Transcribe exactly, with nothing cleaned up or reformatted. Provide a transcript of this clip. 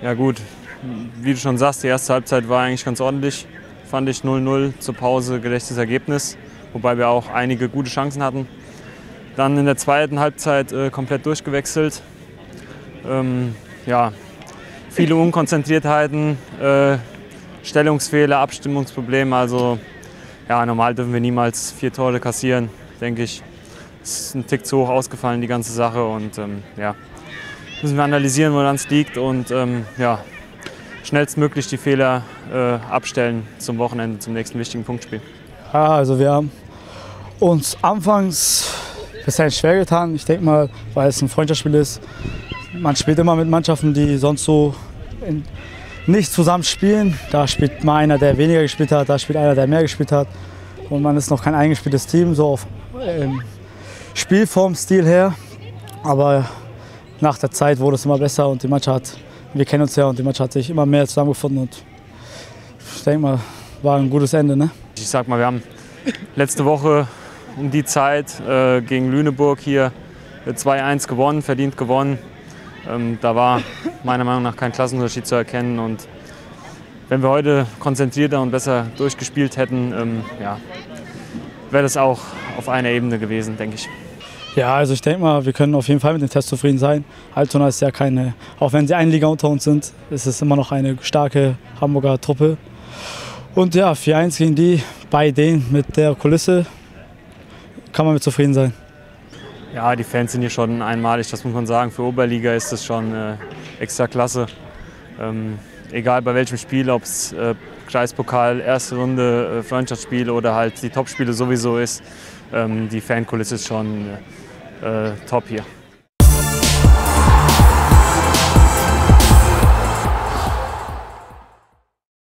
Ja gut, wie du schon sagst, die erste Halbzeit war eigentlich ganz ordentlich. Fand ich null null zur Pause, gerechtes Ergebnis, wobei wir auch einige gute Chancen hatten. Dann in der zweiten Halbzeit äh, komplett durchgewechselt. Ähm, ja, viele Unkonzentriertheiten, äh, Stellungsfehler, Abstimmungsprobleme. Also ja, normal dürfen wir niemals vier Tore kassieren, denke ich. Es ist ein Tick zu hoch ausgefallen, die ganze Sache. Und ähm, ja, müssen wir analysieren, woran es liegt und ähm, ja, schnellstmöglich die Fehler äh, abstellen zum Wochenende, zum nächsten wichtigen Punktspiel. Ja, also wir haben uns anfangs ein bisschen schwer getan. Ich denke mal, weil es ein Freundschaftsspiel ist. Man spielt immer mit Mannschaften, die sonst so in, nicht zusammen spielen. Da spielt mal einer, der weniger gespielt hat, da spielt einer, der mehr gespielt hat. Und man ist noch kein eingespieltes Team, so auf ähm, Spielformstil her. Aber nach der Zeit wurde es immer besser und die Mannschaft, wir kennen uns ja und die Mannschaft hat sich immer mehr zusammengefunden. Und ich denke mal, war ein gutes Ende. Ne? Ich sag mal, wir haben letzte Woche um die Zeit äh, gegen Lüneburg hier zwei eins gewonnen, verdient gewonnen. Ähm, da war meiner Meinung nach kein Klassenunterschied zu erkennen. Und wenn wir heute konzentrierter und besser durchgespielt hätten, ähm, ja, wäre das auch auf einer Ebene gewesen, denke ich. Ja, also ich denke mal, wir können auf jeden Fall mit dem Test zufrieden sein. Altona ist ja keine, auch wenn sie eine Liga unter uns sind, ist es immer noch eine starke Hamburger Truppe. Und ja, vier eins gegen die, bei denen mit der Kulisse, kann man mit zufrieden sein. Ja, die Fans sind hier schon einmalig, das muss man sagen. Für Oberliga ist das schon äh, extra klasse. Ähm, egal bei welchem Spiel, ob es äh, Kreispokal, erste Runde, äh, Freundschaftsspiel oder halt die Topspiele sowieso ist. Ähm, die Fankulisse ist schon äh, top hier.